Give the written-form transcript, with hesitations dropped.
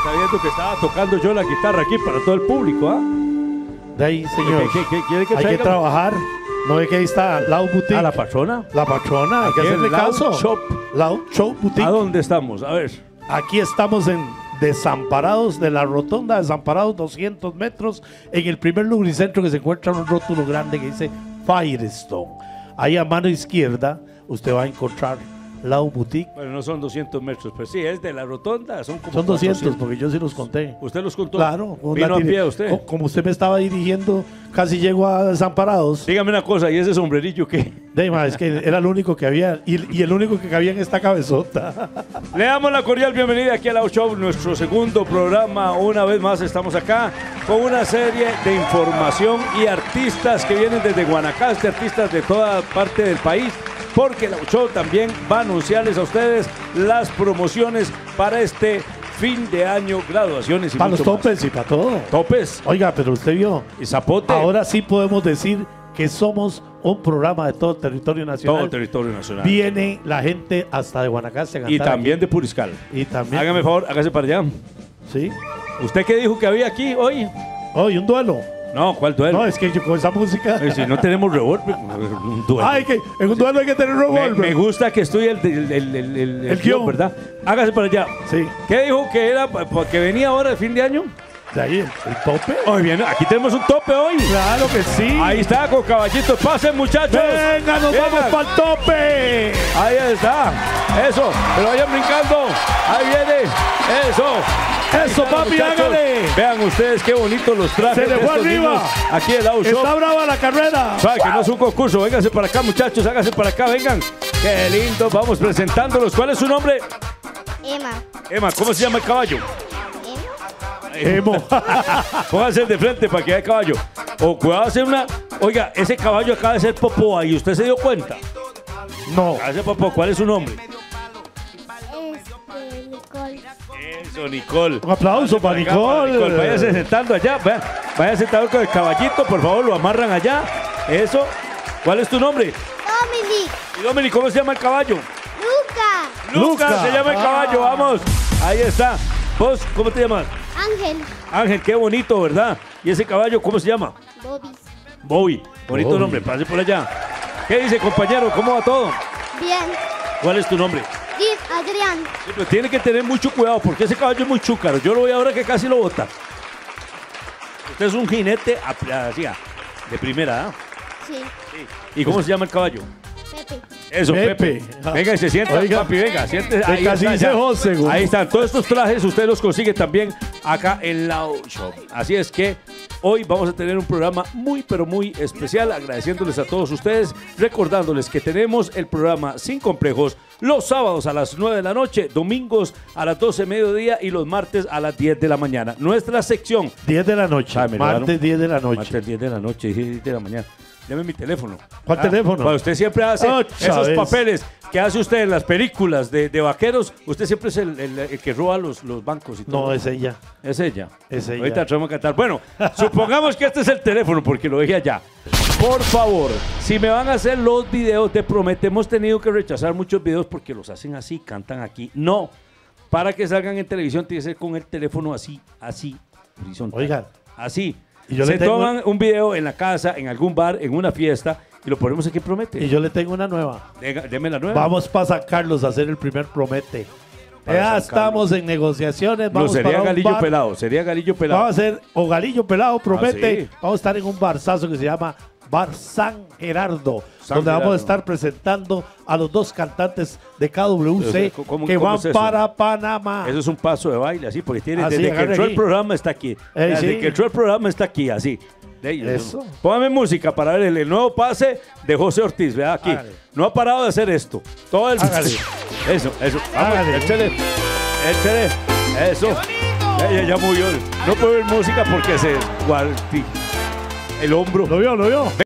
Está viendo que estaba tocando yo la guitarra aquí para todo el público, ¿ah? De ahí, señor. ¿Qué quiere que Hay que traiga? trabajar. ¿No ve que ahí está Loud Boutique? ¿A la patrona? La patrona, hay que Aquí en hacerle Loud caso. Shop. Loud Shop Boutique. ¿A dónde estamos? A ver. Aquí estamos en Desamparados, de la rotonda Desamparados, 200 metros. En el primer lubricentro que se encuentra un rótulo grande que dice Firestone. Ahí a mano izquierda usted va a encontrar Loud Boutique. Bueno, no son 200 metros, pero sí, es de la rotonda. Son como Son 200, 400. porque yo sí los conté. ¿Usted los contó? Claro. ¿Vino a pie usted? Como usted me estaba dirigiendo, casi llego a Desamparados. Dígame una cosa, ¿y ese sombrerillo qué? Es que era el único que había y el único que cabía en esta cabezota. Le damos la cordial bienvenida aquí a Loud Show, nuestro segundo programa. Una vez más estamos acá con una serie de información y artistas que vienen desde Guanacaste, artistas de toda parte del país, porque Loud Show también va a anunciarles a ustedes las promociones para este fin de año, graduaciones y Para los mucho más. topes y para todo. Topes Oiga, pero usted vio. y zapote. Ahora sí podemos decir que somos un programa de todo el territorio nacional. todo el territorio nacional. Viene la gente hasta de Guanacaste a cantar Y también aquí. de Puriscal. Y también. Hágame favor, hágase para allá. Sí. ¿Usted qué dijo que había aquí hoy? Hoy un duelo. No, ¿cuál duelo? No, es que yo con esa música. Si no tenemos revólver, un duelo. Ay, que en un duelo hay que tener me revólver. gusta que estudie el guión, guión. ¿verdad? Hágase para allá. Sí. ¿Qué dijo que era que venía ahora el fin de año? De ahí, el tope. Hoy viene, aquí tenemos un tope hoy. Claro que sí. Ahí está, con caballitos. Pasen, muchachos. Venga, nos Vengan. vamos para el tope. Ahí está. Eso, pero vayan brincando. Ahí viene. Eso. Ahí Eso, están, papi, muchachos. hágale. Vean ustedes qué bonitos los trajes. Se le de fue estos arriba. niños Aquí el Loud Show. Está brava la carrera. Sabe que no es un concurso. Vénganse para acá, muchachos. Háganse para acá, vengan. Qué lindo. Vamos presentándolos. ¿Cuál es su nombre? Emma. Emma, ¿cómo se llama el caballo? Emo. Pónganse de frente para que haya caballo. O cuidado hacer una. Oiga, ese caballo acaba de ser Popoa y usted se dio cuenta. No. Acaba de ser Popoa. ¿Cuál es su nombre? Nicole. Eso, Nicole. Un aplauso para Acá, para Nicole. Váyase sentando allá. Vaya sentado con el caballito, por favor, lo amarran allá. Eso. ¿Cuál es tu nombre? Dominic. Y Dominic, ¿cómo se llama el caballo? Luca. Lucas Luca. se llama el caballo, vamos. Ahí está. ¿Vos cómo te llamas? Ángel. Ángel, qué bonito, ¿verdad? ¿Y ese caballo cómo se llama? Bobby. Bobby. Bonito Bobby. nombre, pase por allá. ¿Qué dice, compañero? ¿Cómo va todo? Bien. ¿Cuál es tu nombre? Adrián. Sí, pero tiene que tener mucho cuidado porque ese caballo es muy chúcaro. Yo lo voy ahora que casi lo bota. Usted es un jinete así, de primera, ¿ah? Sí. ¿Y cómo se llama el caballo? Pepe. Eso, Pepe. Pepe. Venga y se sienta, Oiga. papi, venga, siéntese. Ahí Casi está, dice ya. José, güey. Ahí están, todos estos trajes usted los consigue también acá en Loud Show. Así es que hoy vamos a tener un programa muy, pero muy especial, agradeciéndoles a todos ustedes, recordándoles que tenemos el programa Sin Complejos los sábados a las 9 de la noche, domingos a las 12 de mediodía y los martes a las 10 de la mañana. Nuestra sección. 10 de la noche. Ah, me lo Martes daron. 10 de la noche. Martes 10 de la noche y 10 de la mañana. Deme mi teléfono. ¿Cuál teléfono? Bueno, usted siempre hace Oh, esos Chávez. papeles que hace usted en las películas de vaqueros. Usted siempre es el que roba los bancos y todo. No, es ella. Es ella. Es ella. Ahorita traemos a cantar. Bueno, supongamos que este es el teléfono porque lo dije allá. Por favor, si me van a hacer los videos de Promete, hemos tenido que rechazar muchos videos porque los hacen así, cantan aquí. No, para que salgan en televisión tiene que ser con el teléfono así, horizontal. Oigan. Así. Y yo Se le tengo- toman un video en la casa, en algún bar, en una fiesta y lo ponemos aquí en Promete. Y yo le tengo una nueva. Deme la nueva. Vamos para San Carlos a hacer el primer promete. Para Ya San estamos en negociaciones. No, Vamos sería para un Galillo bar. Pelado. Sería Galillo Pelado. Vamos a hacer o Galillo Pelado promete. sí. Vamos a estar en un barzazo que se llama Bar San Gerardo, San donde vamos Gerardo. a estar presentando a los dos cantantes de KWC ¿Cómo- que cómo van es eso? para Panamá. Eso es un paso de baile, así, porque tiene, Así, desde que agarre entró aquí. el programa está aquí. Desde sí. que entró el programa está aquí, así. De ahí, Eso. Póngame música para ver el nuevo pase de José Ortiz, vea aquí. Hágale. No ha parado de hacer esto. Todo el... Hágale. Eso. Vamos, Hágale. échale. Eso. Ya murió. No puedo ver música porque se guardi el hombro. ¿Lo vio?